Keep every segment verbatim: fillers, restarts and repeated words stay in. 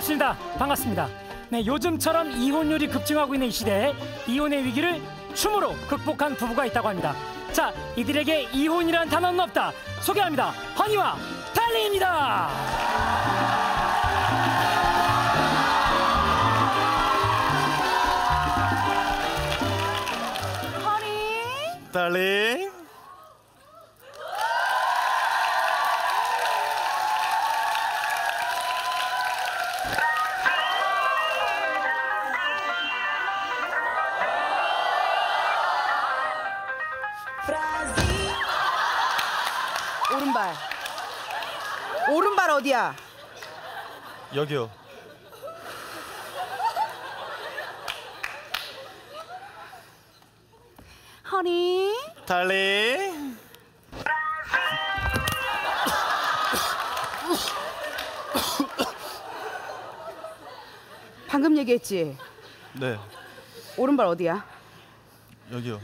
반갑습니다. 반갑습니다. 네, 요즘처럼 이혼율이 급증하고 있는 이 시대에 이혼의 위기를 춤으로 극복한 부부가 있다고 합니다. 자, 이들에게 이혼이란 단어는 없다. 소개합니다. 허니와 달리입니다. 허니, 달링. 오른발. 오른발 어디야? 여기요. 허니, 달링. 방금 얘기했지? 네, 오른발 어디야? 여기요.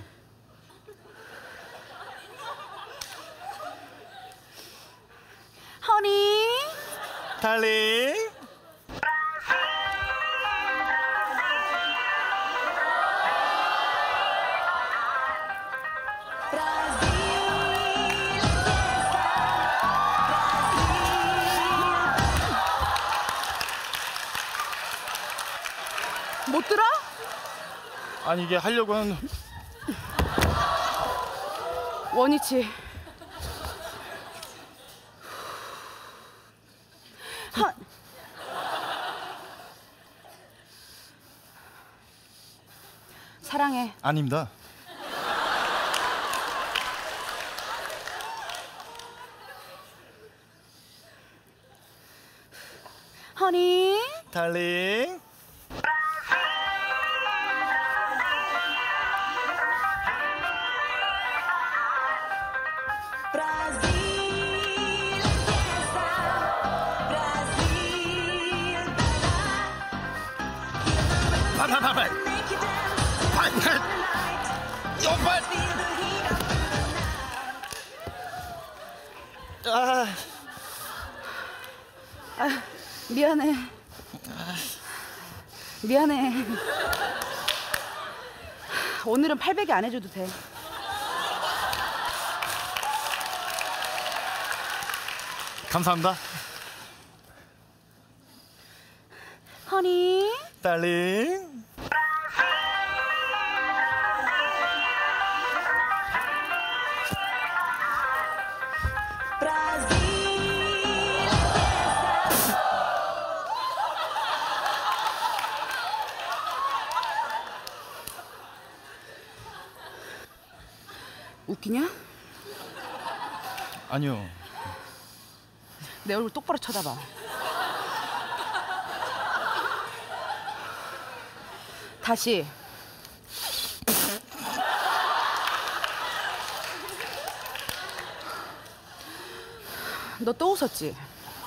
허니, 달링. 못 들어? 아니 이게 하려고 하는. 원위치. 허... 사랑해. 아닙니다. 허니, 달링. 발발발발. 발발. 옆발. 아. 아, 미안해. 미안해. 오늘은 팔백이 안 해줘도 돼. 감사합니다. 허니, 달링. 웃기냐? 아니요. 내 얼굴 똑바로 쳐다봐. 다시. 너 또 웃었지?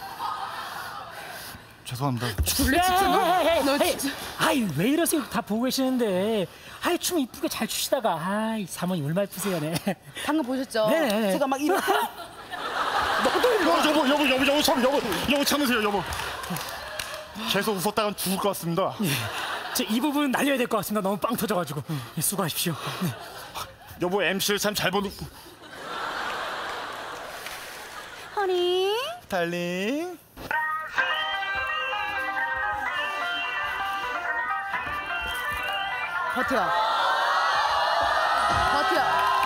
죄송합니다. 줄래 진짜 너? 너 진짜. 아이, 왜 이러세요? 다 보고 계시는데. 아이, 춤 이쁘게 잘 추시다가. 아이, 사모님 얼마나 예쁘세요, 네. 방금 보셨죠? 네네. 제가 막 이렇게. 너도 여보, 여보, 여보, 여보, 여보, 참, 여보, 여보 참으세요, 여보. 계속 웃었다간 죽을 것 같습니다. 예. 저 이 부분 날려야 될 것 같습니다. 너무 빵 터져가지고. 예, 수고하십시오. 네. 여보 엠씨를 참 잘 보는. 허니, 달링. 버텨. 버텨.